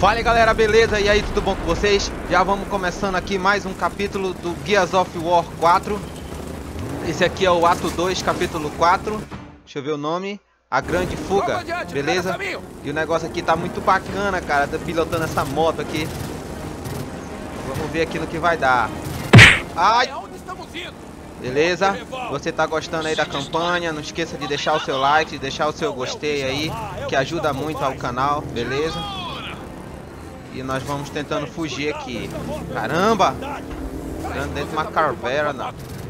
Fala aí galera, beleza? E aí, tudo bom com vocês? Já vamos começando aqui mais um capítulo do Gears of War 4. Esse aqui é o ato 2, capítulo 4. Deixa eu ver o nome. A Grande Fuga, beleza? E o negócio aqui tá muito bacana, cara. Tô pilotando essa moto aqui. Vamos ver aqui no que vai dar. Ai! Beleza? Você tá gostando aí da campanha? Não esqueça de deixar o seu like, de deixar o seu gostei aí, que ajuda muito ao canal, beleza? E nós vamos tentando fugir aqui. Caramba! Entrando dentro de uma caravela, não.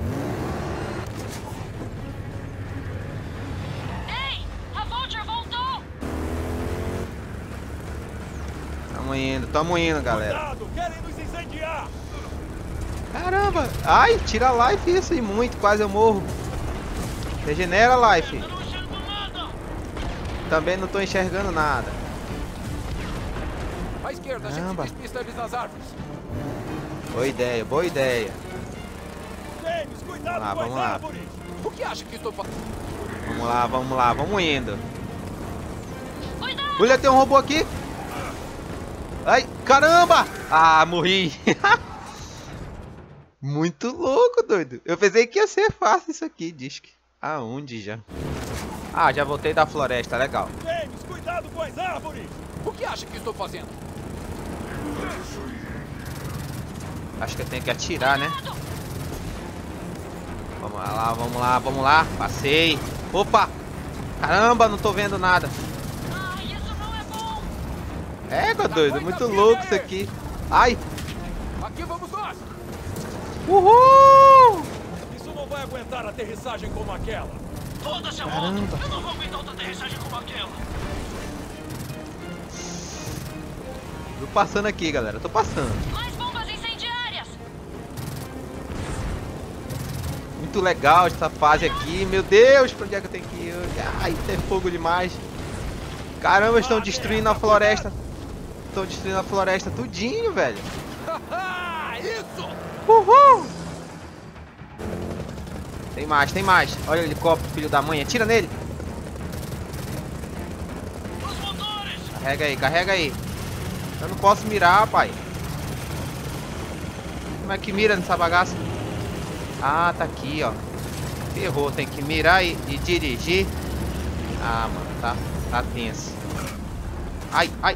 Ei, a Vulture voltou! Tamo indo, galera. Cuidado, querem nos incendiar! Caramba! Ai, tira a life isso aí muito, quase eu morro. Regenera a life. Eu não enxergo nada! Também não tô enxergando nada. À esquerda, a gente despista eles nas árvores. Boa ideia, boa ideia. James, cuidado com Vamos as lá. árvores! O que acha que estou fazendo? Vamos lá, vamos indo. Cuidado! Olha, tem um robô aqui. Ai, caramba! Ah, morri. Muito louco, doido. Eu pensei que ia ser fácil isso aqui, diz que. Aonde já? Ah, já voltei da floresta, legal. James, cuidado com as árvores! O que acha que estou fazendo? Acho que eu tenho que atirar, né? Vamos lá. Passei. Opa! Caramba, não tô vendo nada. Ai, isso não é bom! Égua, doido, muito louco isso aqui. Ai! Aqui vamos nós! Uhul! Isso não vai aguentar aterrissagem como aquela. Foda-se a moto! Caramba. Eu não vou aguentar outra aterrissagem como aquela! Tô passando aqui, galera. Tô passando. Mais bombas incendiárias! Muito legal essa fase aqui. Meu Deus, pra onde é que eu tenho que ir? Ai, tem fogo demais. Caramba, estão destruindo a floresta. Estão destruindo a floresta tudinho, velho. Isso! Uhul! Tem mais. Olha o helicóptero, filho da mãe. Atira nele. Os motores! Carrega aí. Eu não posso mirar, pai. Como é que mira nessa bagaça? Ah, tá aqui, ó. Ferrou, tem que mirar e dirigir. Ah, mano, tá tenso. Ai. Ai.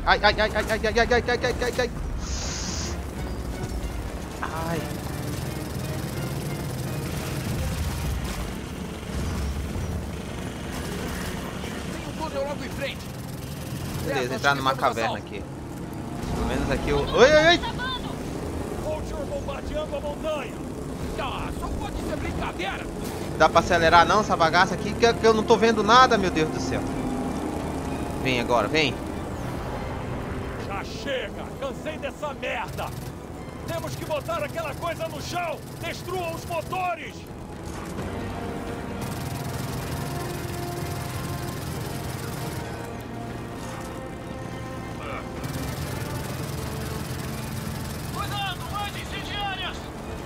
Tem um túnel logo em frente. Beleza, entrar numa caverna aqui. Pelo menos aqui eu... Oi! Vulture bombardeando a montanha. Ah, só pode ser brincadeira. Dá pra acelerar não essa bagaça aqui? Que eu não tô vendo nada, meu Deus do céu. Vem agora, vem. Já chega, cansei dessa merda. Temos que botar aquela coisa no chão. Destruam os motores. Cuidado, mais incendiárias!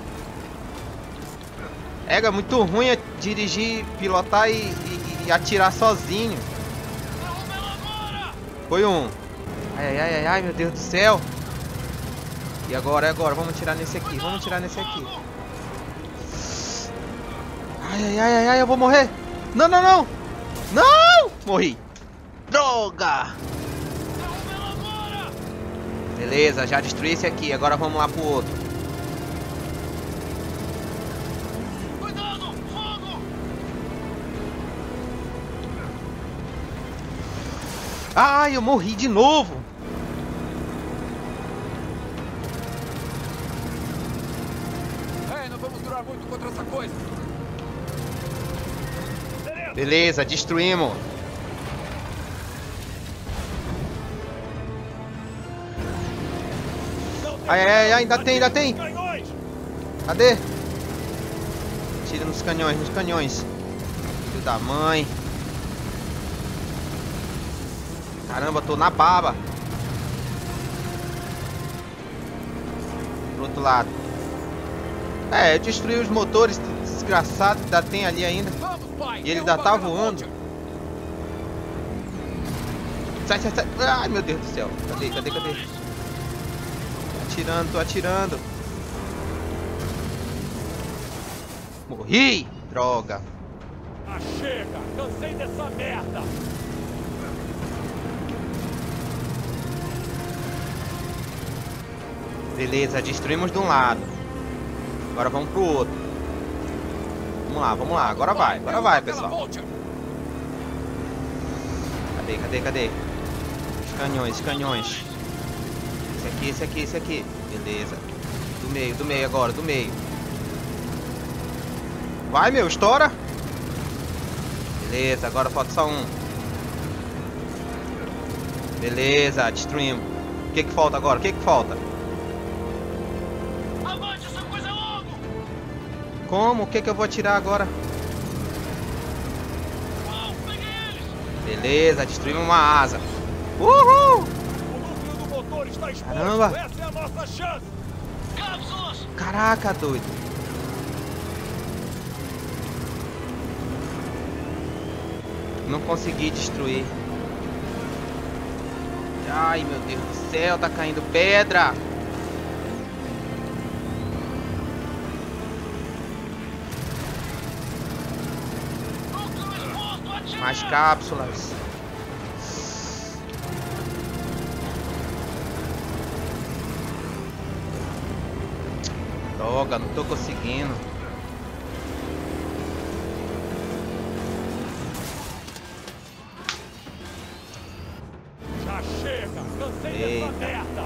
É muito ruim dirigir, pilotar e atirar sozinho. Derruba ela agora! Foi um. Ai, meu Deus do céu. E agora, vamos atirar nesse aqui. Ai, eu vou morrer. Não. Morri. Droga. Derruba ela agora! Beleza, já destruí esse aqui. Agora vamos lá pro outro. Cuidado, fogo! Ai, eu morri de novo. Não vamos durar muito contra essa coisa. Beleza, destruímos. Ai, ainda tem. Canhões. Cadê? Tira nos canhões. Filho da mãe. Caramba, tô na baba. Pro outro lado. Eu destruí os motores, desgraçado, ainda tem ali ainda. Vamos, pai. E ele ainda tá voando. Sai. Ai, meu Deus do céu. Cadê? atirando, tô atirando. Morri! Droga. Ah, chega! Cansei dessa merda! Beleza, destruímos de um lado. Agora vamos pro outro. Vamos lá. Agora vai, pessoal. Cadê? Os canhões. Esse aqui. Beleza. Do meio agora, do meio. Vai, meu, estoura. Beleza, agora falta só um. Beleza, destruímos. O que falta agora? O que falta? Avante essa coisa logo! Como? O que eu vou atirar agora? Uau, peguei eles! Beleza, destruímos uma asa. Uhul! O núcleo do motor está exposto! Caramba! Essa é a nossa chance! Cápsulas! Caraca, doido. Não consegui destruir. Ai, meu Deus do céu, tá caindo pedra. Núcleo exposto, atira! Mais cápsulas. Droga, não tô conseguindo. Já chega! Cansei dessa merda!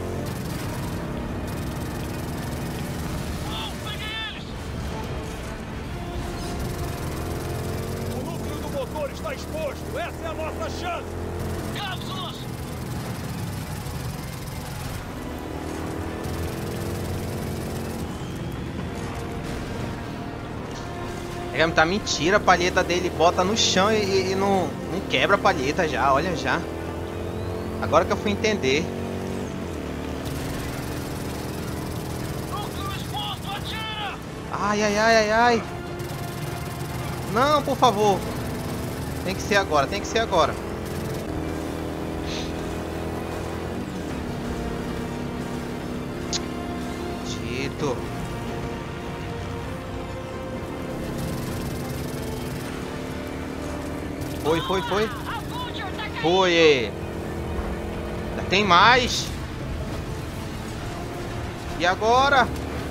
Uau, peguei eles! O núcleo do motor está exposto! Essa é a nossa chance! Cápsulas! É, tá mentira, a palheta dele bota no chão e não quebra a palheta já, olha já. Agora que eu fui entender. Núcleo exposto, atira! Ai. Não, por favor. Tem que ser agora. Tito. Foi. Foi. Ainda tem mais. E agora?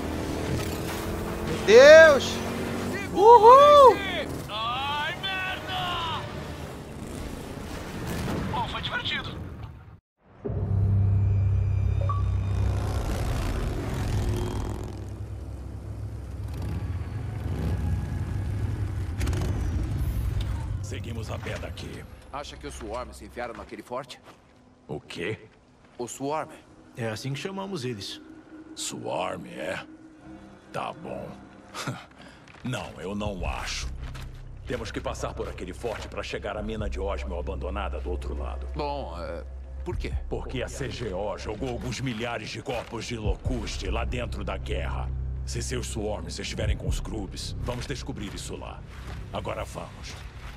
Meu Deus. Uhul. Ai, merda! Bom, foi divertido. Seguimos a pé daqui. Acha que os Swarm se enfiaram naquele forte? O quê? O Swarm? É assim que chamamos eles. Swarm, é? Tá bom. Não, eu não acho. Temos que passar por aquele forte para chegar à mina de Osmel abandonada do outro lado. Bom, por quê? Porque a CGO jogou alguns milhares de corpos de Locuste lá dentro da guerra. Se seus Swarms estiverem com os Grubs, vamos descobrir isso lá. Agora vamos.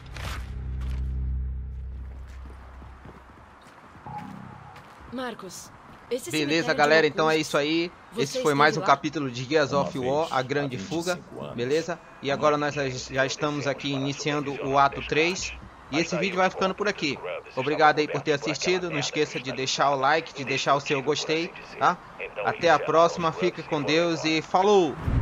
Marcos, esse Beleza, cemitério galera, de então é Locust, isso aí. você Esse foi mais um esteve lá? capítulo de Gears of War, a grande fuga, beleza? E agora nós já estamos aqui iniciando o ato 3. E esse vídeo vai ficando por aqui. Obrigado aí por ter assistido. Não esqueça de deixar o like, de deixar o seu gostei, tá? Até a próxima, fica com Deus e falou!